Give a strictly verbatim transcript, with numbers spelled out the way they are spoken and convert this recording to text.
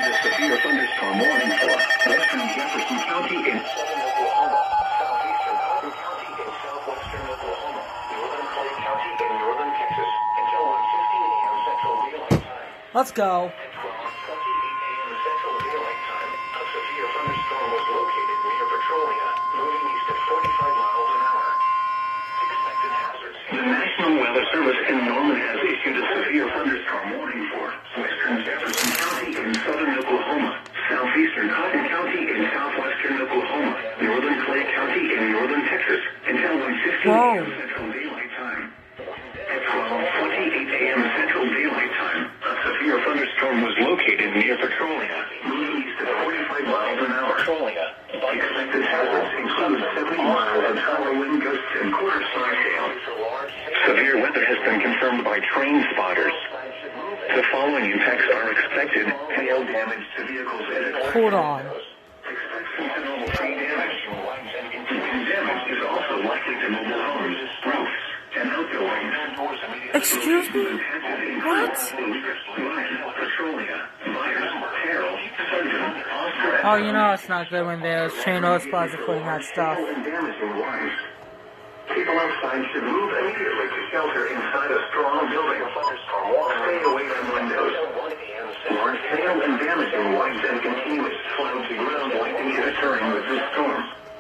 issued a severe thunderstorm warning for western Jefferson County in southern Oklahoma, southeastern Hardin County in southwestern Oklahoma, northern Clay County in northern Texas until one fifteen a m Central Daylight Time. Let's go. At twelve twenty-eight a m Central Daylight Time, a severe thunderstorm was located near Petrolia, moving east at forty-five miles an hour. Expected hazards. The National Weather Service in Norman has issued a severe thunderstorm warning for western Jefferson County in southern Oklahoma, southeastern Cotton County in southwestern Oklahoma, northern Clay County in northern Texas until one fifteen a m Central Daylight Time. At twelve twenty-eight a m Central Daylight Time, a severe thunderstorm was located near Petrolia, moving east at forty-five miles an hour. Petrolia. Expected hazards include seventy miles an hour wind gusts and quarter-star hail. Severe weather has been confirmed by train spotters. The following impacts are expected: hail damage to vehicles and Hold on. Expect some to normal tree damage. And damage is also likely to mobile homes, roofs, and outbuildings. Excuse me? What? Petrolia, Myers, Terrell, Sundance, Oscar, Oh, you know it's not good when there's chain oil spots are putting that stuff. and damaging wires. People outside should move immediately to shelter inside a strong building. Stay away from windows. Large hail and damaging winds and continuous flooding to ground likely occurring with this storm.